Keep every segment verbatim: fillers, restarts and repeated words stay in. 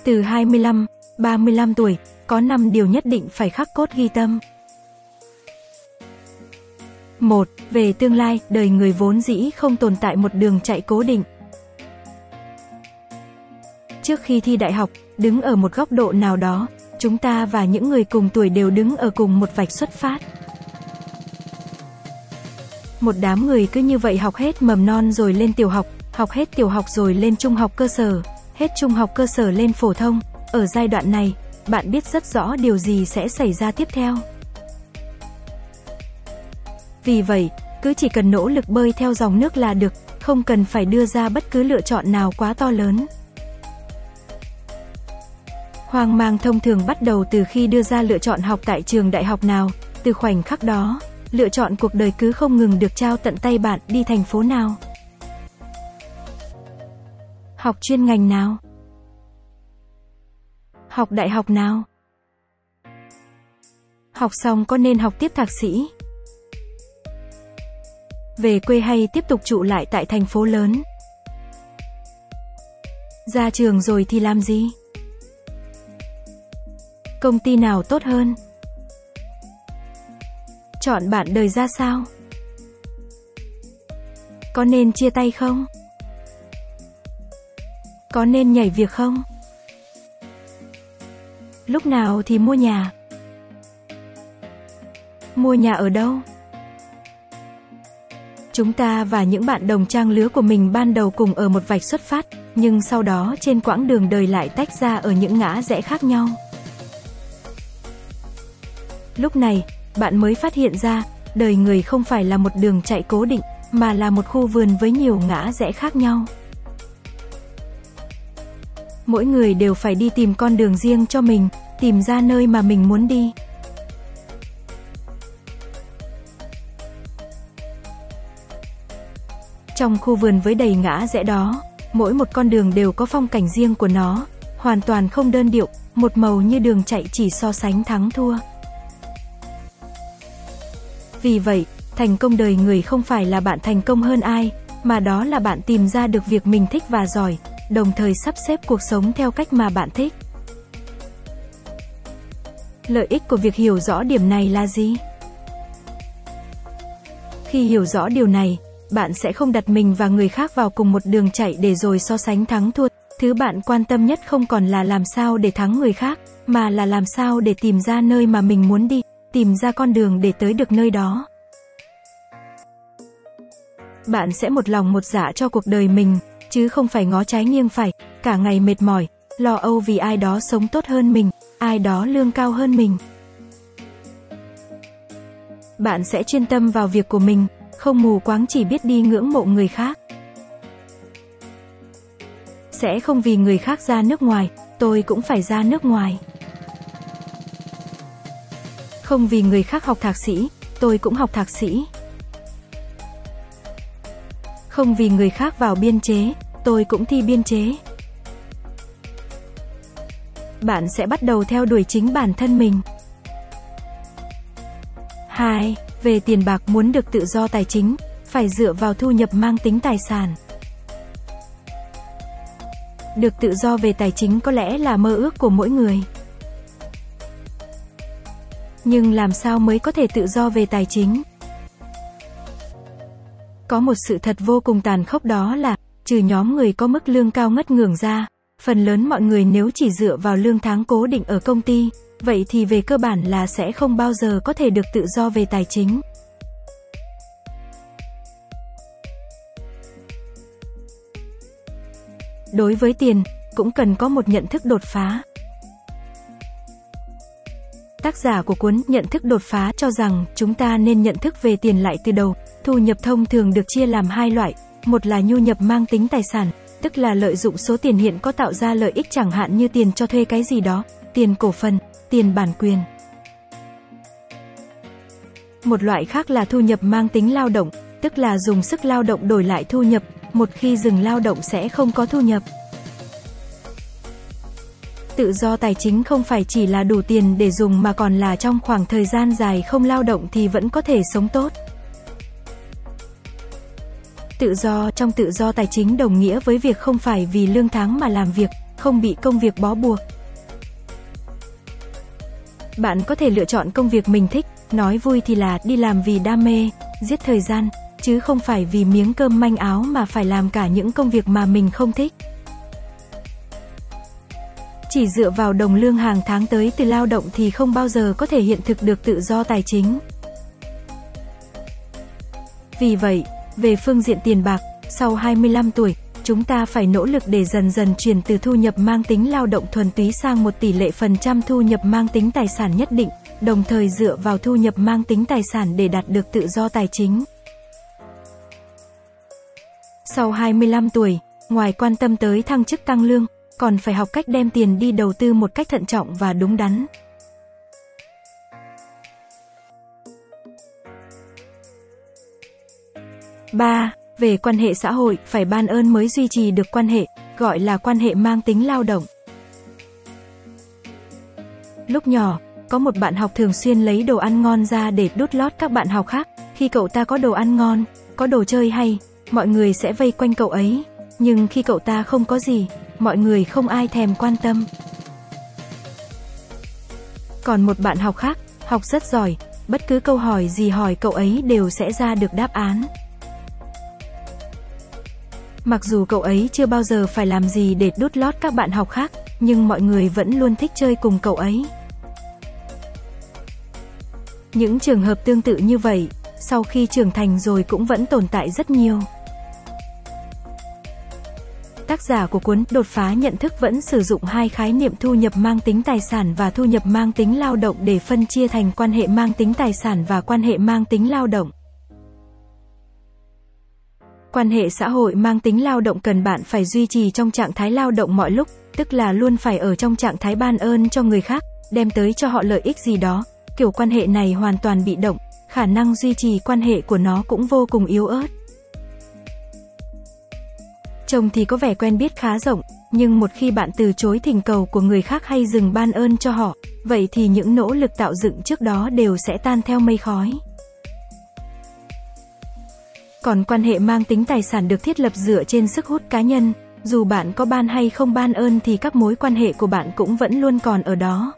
Từ hai mươi lăm, ba mươi lăm tuổi, có năm điều nhất định phải khắc cốt ghi tâm. một. Về tương lai, đời người vốn dĩ không tồn tại một đường chạy cố định. Trước khi thi đại học, đứng ở một góc độ nào đó, chúng ta và những người cùng tuổi đều đứng ở cùng một vạch xuất phát. Một đám người cứ như vậy học hết mầm non rồi lên tiểu học, học hết tiểu học rồi lên trung học cơ sở, hết trung học cơ sở lên phổ thông. Ở giai đoạn này, bạn biết rất rõ điều gì sẽ xảy ra tiếp theo. Vì vậy, cứ chỉ cần nỗ lực bơi theo dòng nước là được, không cần phải đưa ra bất cứ lựa chọn nào quá to lớn. Hoang mang thông thường bắt đầu từ khi đưa ra lựa chọn học tại trường đại học nào, từ khoảnh khắc đó, lựa chọn cuộc đời cứ không ngừng được trao tận tay bạn. Đi thành phố nào? Học chuyên ngành nào? Học đại học nào? Học xong có nên học tiếp thạc sĩ? Về quê hay tiếp tục trụ lại tại thành phố lớn? Ra trường rồi thì làm gì? Công ty nào tốt hơn? Chọn bạn đời ra sao? Có nên chia tay không? Có nên nhảy việc không? Lúc nào thì mua nhà? Mua nhà ở đâu? Chúng ta và những bạn đồng trang lứa của mình ban đầu cùng ở một vạch xuất phát, nhưng sau đó trên quãng đường đời lại tách ra ở những ngã rẽ khác nhau. Lúc này, bạn mới phát hiện ra, đời người không phải là một đường chạy cố định, mà là một khu vườn với nhiều ngã rẽ khác nhau. Mỗi người đều phải đi tìm con đường riêng cho mình, tìm ra nơi mà mình muốn đi. Trong khu vườn với đầy ngã rẽ đó, mỗi một con đường đều có phong cảnh riêng của nó, hoàn toàn không đơn điệu, một màu như đường chạy chỉ so sánh thắng thua. Vì vậy, thành công đời người không phải là bạn thành công hơn ai, mà đó là bạn tìm ra được việc mình thích và giỏi, đồng thời sắp xếp cuộc sống theo cách mà bạn thích. Lợi ích của việc hiểu rõ điểm này là gì? Khi hiểu rõ điều này, bạn sẽ không đặt mình và người khác vào cùng một đường chạy để rồi so sánh thắng thua. Thứ bạn quan tâm nhất không còn là làm sao để thắng người khác, mà là làm sao để tìm ra nơi mà mình muốn đi, tìm ra con đường để tới được nơi đó. Bạn sẽ một lòng một dạ cho cuộc đời mình, chứ không phải ngó trái nghiêng phải, cả ngày mệt mỏi, lo âu vì ai đó sống tốt hơn mình, ai đó lương cao hơn mình. Bạn sẽ chuyên tâm vào việc của mình, không mù quáng chỉ biết đi ngưỡng mộ người khác. Sẽ không vì người khác ra nước ngoài, tôi cũng phải ra nước ngoài. Không vì người khác học thạc sĩ, tôi cũng học thạc sĩ. Không vì người khác vào biên chế, tôi cũng thi biên chế. Bạn sẽ bắt đầu theo đuổi chính bản thân mình. hai. Về tiền bạc, muốn được tự do tài chính, phải dựa vào thu nhập mang tính tài sản. Được tự do về tài chính có lẽ là mơ ước của mỗi người. Nhưng làm sao mới có thể tự do về tài chính? Có một sự thật vô cùng tàn khốc, đó là, trừ nhóm người có mức lương cao ngất ngưởng ra, phần lớn mọi người nếu chỉ dựa vào lương tháng cố định ở công ty, vậy thì về cơ bản là sẽ không bao giờ có thể được tự do về tài chính. Đối với tiền, cũng cần có một nhận thức đột phá. Tác giả của cuốn Nhận thức đột phá cho rằng chúng ta nên nhận thức về tiền lại từ đầu. Thu nhập thông thường được chia làm hai loại, một là nhu nhập mang tính tài sản, tức là lợi dụng số tiền hiện có tạo ra lợi ích, chẳng hạn như tiền cho thuê cái gì đó, tiền cổ phần, tiền bản quyền. Một loại khác là thu nhập mang tính lao động, tức là dùng sức lao động đổi lại thu nhập, một khi dừng lao động sẽ không có thu nhập. Tự do tài chính không phải chỉ là đủ tiền để dùng mà còn là trong khoảng thời gian dài không lao động thì vẫn có thể sống tốt. Tự do trong tự do tài chính đồng nghĩa với việc không phải vì lương tháng mà làm việc, không bị công việc bó buộc. Bạn có thể lựa chọn công việc mình thích, nói vui thì là đi làm vì đam mê, giết thời gian, chứ không phải vì miếng cơm manh áo mà phải làm cả những công việc mà mình không thích. Chỉ dựa vào đồng lương hàng tháng tới từ lao động thì không bao giờ có thể hiện thực được tự do tài chính. Vì vậy, về phương diện tiền bạc, sau hai mươi lăm tuổi, chúng ta phải nỗ lực để dần dần chuyển từ thu nhập mang tính lao động thuần túy sang một tỷ lệ phần trăm thu nhập mang tính tài sản nhất định, đồng thời dựa vào thu nhập mang tính tài sản để đạt được tự do tài chính. Sau hai mươi lăm tuổi, ngoài quan tâm tới thăng chức tăng lương, còn phải học cách đem tiền đi đầu tư một cách thận trọng và đúng đắn. ba. Về quan hệ xã hội, phải ban ơn mới duy trì được quan hệ, gọi là quan hệ mang tính lao động. Lúc nhỏ, có một bạn học thường xuyên lấy đồ ăn ngon ra để đút lót các bạn học khác. Khi cậu ta có đồ ăn ngon, có đồ chơi hay, mọi người sẽ vây quanh cậu ấy. Nhưng khi cậu ta không có gì, mọi người không ai thèm quan tâm. Còn một bạn học khác, học rất giỏi, bất cứ câu hỏi gì hỏi cậu ấy đều sẽ ra được đáp án. Mặc dù cậu ấy chưa bao giờ phải làm gì để đút lót các bạn học khác, nhưng mọi người vẫn luôn thích chơi cùng cậu ấy. Những trường hợp tương tự như vậy, sau khi trưởng thành rồi cũng vẫn tồn tại rất nhiều. Tác giả của cuốn Đột phá nhận thức vẫn sử dụng hai khái niệm thu nhập mang tính tài sản và thu nhập mang tính lao động để phân chia thành quan hệ mang tính tài sản và quan hệ mang tính lao động. Quan hệ xã hội mang tính lao động cần bạn phải duy trì trong trạng thái lao động mọi lúc, tức là luôn phải ở trong trạng thái ban ơn cho người khác, đem tới cho họ lợi ích gì đó. Kiểu quan hệ này hoàn toàn bị động, khả năng duy trì quan hệ của nó cũng vô cùng yếu ớt. Trông thì có vẻ quen biết khá rộng, nhưng một khi bạn từ chối thỉnh cầu của người khác hay dừng ban ơn cho họ, vậy thì những nỗ lực tạo dựng trước đó đều sẽ tan theo mây khói. Còn quan hệ mang tính tài sản được thiết lập dựa trên sức hút cá nhân, dù bạn có ban hay không ban ơn thì các mối quan hệ của bạn cũng vẫn luôn còn ở đó.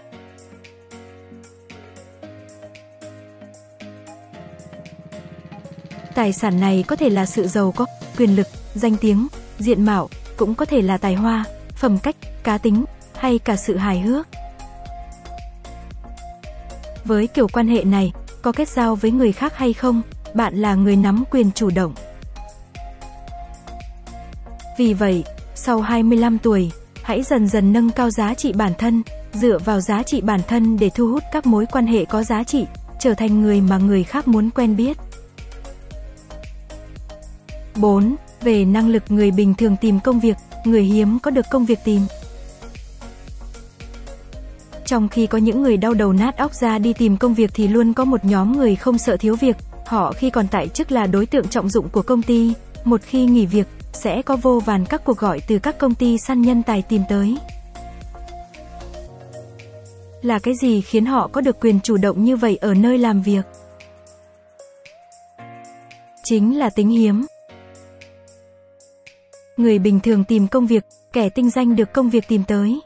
Tài sản này có thể là sự giàu có, quyền lực, danh tiếng, diện mạo, cũng có thể là tài hoa, phẩm cách, cá tính, hay cả sự hài hước. Với kiểu quan hệ này, có kết giao với người khác hay không, bạn là người nắm quyền chủ động. Vì vậy, sau hai mươi lăm tuổi, hãy dần dần nâng cao giá trị bản thân, dựa vào giá trị bản thân để thu hút các mối quan hệ có giá trị, trở thành người mà người khác muốn quen biết. bốn. Về năng lực, người bình thường tìm công việc, người hiếm có được công việc tìm. Trong khi có những người đau đầu nát óc ra đi tìm công việc thì luôn có một nhóm người không sợ thiếu việc. Họ khi còn tại chức là đối tượng trọng dụng của công ty, một khi nghỉ việc, sẽ có vô vàn các cuộc gọi từ các công ty săn nhân tài tìm tới. Là cái gì khiến họ có được quyền chủ động như vậy ở nơi làm việc? Chính là tính hiếm. Người bình thường tìm công việc, kẻ tinh danh được công việc tìm tới.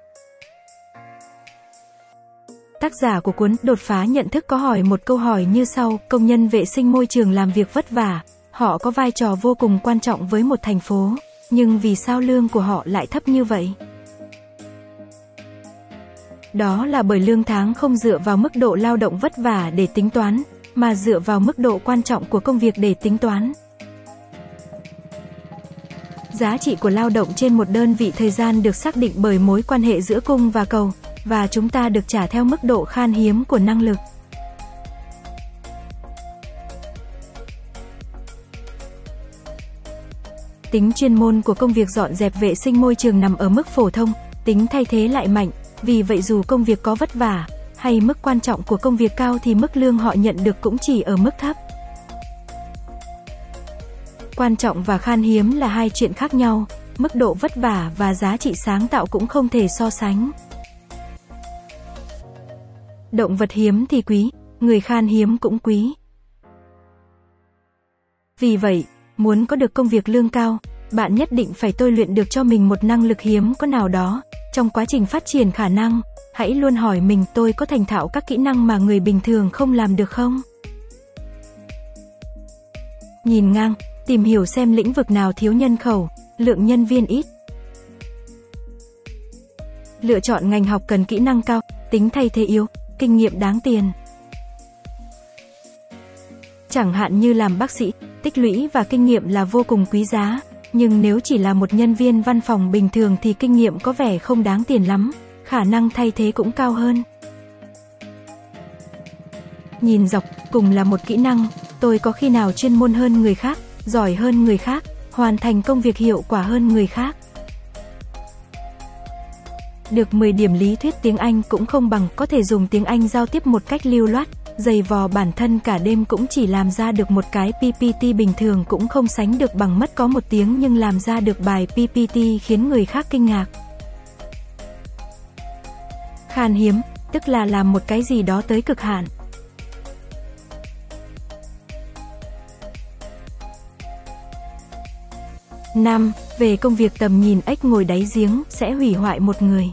Tác giả của cuốn Đột phá nhận thức có hỏi một câu hỏi như sau: công nhân vệ sinh môi trường làm việc vất vả, họ có vai trò vô cùng quan trọng với một thành phố, nhưng vì sao lương của họ lại thấp như vậy? Đó là bởi lương tháng không dựa vào mức độ lao động vất vả để tính toán, mà dựa vào mức độ quan trọng của công việc để tính toán. Giá trị của lao động trên một đơn vị thời gian được xác định bởi mối quan hệ giữa cung và cầu, và chúng ta được trả theo mức độ khan hiếm của năng lực. Tính chuyên môn của công việc dọn dẹp vệ sinh môi trường nằm ở mức phổ thông, tính thay thế lại mạnh, vì vậy dù công việc có vất vả, hay mức quan trọng của công việc cao thì mức lương họ nhận được cũng chỉ ở mức thấp. Quan trọng và khan hiếm là hai chuyện khác nhau, mức độ vất vả và giá trị sáng tạo cũng không thể so sánh. Động vật hiếm thì quý, người khan hiếm cũng quý. Vì vậy, muốn có được công việc lương cao, Bạn nhất định phải tôi luyện được cho mình một năng lực hiếm có nào đó. Trong quá trình phát triển khả năng, hãy luôn hỏi mình tôi có thành thạo các kỹ năng mà người bình thường không làm được không? Nhìn ngang, tìm hiểu xem lĩnh vực nào thiếu nhân khẩu, lượng nhân viên ít. Lựa chọn ngành học cần kỹ năng cao, tính thay thế yếu, kinh nghiệm đáng tiền. Chẳng hạn như làm bác sĩ, tích lũy và kinh nghiệm là vô cùng quý giá, nhưng nếu chỉ là một nhân viên văn phòng bình thường thì kinh nghiệm có vẻ không đáng tiền lắm, khả năng thay thế cũng cao hơn. Nhìn dọc, cùng là một kỹ năng, tôi có khi nào chuyên môn hơn người khác, giỏi hơn người khác, hoàn thành công việc hiệu quả hơn người khác. Được mười điểm lý thuyết tiếng Anh cũng không bằng có thể dùng tiếng Anh giao tiếp một cách lưu loát, dày vò bản thân cả đêm cũng chỉ làm ra được một cái pê pê tê bình thường cũng không sánh được bằng mất có một tiếng nhưng làm ra được bài pê pê tê khiến người khác kinh ngạc. Khan hiếm, tức là làm một cái gì đó tới cực hạn. năm. Về công việc tầm nhìn ếch ngồi đáy giếng sẽ hủy hoại một người.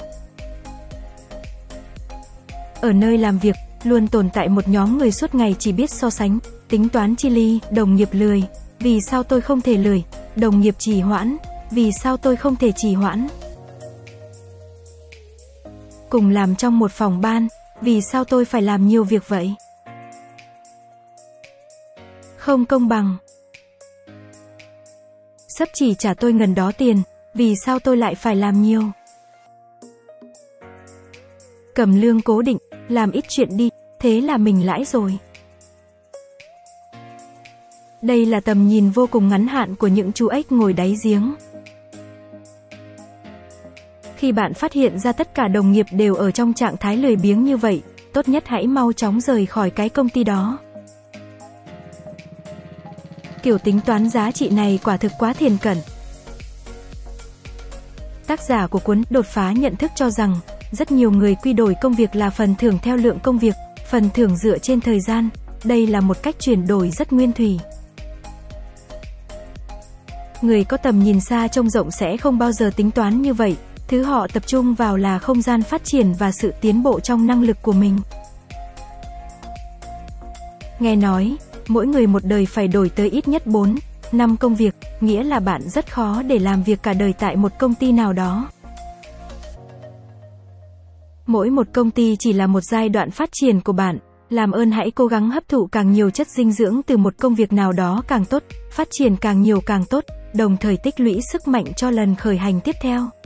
Ở nơi làm việc, luôn tồn tại một nhóm người suốt ngày chỉ biết so sánh, tính toán chi ly, đồng nghiệp lười, vì sao tôi không thể lười, đồng nghiệp trì hoãn, vì sao tôi không thể trì hoãn. Cùng làm trong một phòng ban, vì sao tôi phải làm nhiều việc vậy? Không công bằng. Sếp chỉ trả tôi ngần đó tiền, vì sao tôi lại phải làm nhiều? Cầm lương cố định, làm ít chuyện đi, thế là mình lãi rồi. Đây là tầm nhìn vô cùng ngắn hạn của những chú ếch ngồi đáy giếng. Khi bạn phát hiện ra tất cả đồng nghiệp đều ở trong trạng thái lười biếng như vậy, tốt nhất hãy mau chóng rời khỏi cái công ty đó. Kiểu tính toán giá trị này quả thực quá thiển cận. Tác giả của cuốn Đột phá nhận thức cho rằng, rất nhiều người quy đổi công việc là phần thưởng theo lượng công việc, phần thưởng dựa trên thời gian. Đây là một cách chuyển đổi rất nguyên thủy. Người có tầm nhìn xa trông rộng sẽ không bao giờ tính toán như vậy. Thứ họ tập trung vào là không gian phát triển và sự tiến bộ trong năng lực của mình. Nghe nói, mỗi người một đời phải đổi tới ít nhất bốn, năm công việc, nghĩa là bạn rất khó để làm việc cả đời tại một công ty nào đó. Mỗi một công ty chỉ là một giai đoạn phát triển của bạn, làm ơn hãy cố gắng hấp thụ càng nhiều chất dinh dưỡng từ một công việc nào đó càng tốt, phát triển càng nhiều càng tốt, đồng thời tích lũy sức mạnh cho lần khởi hành tiếp theo.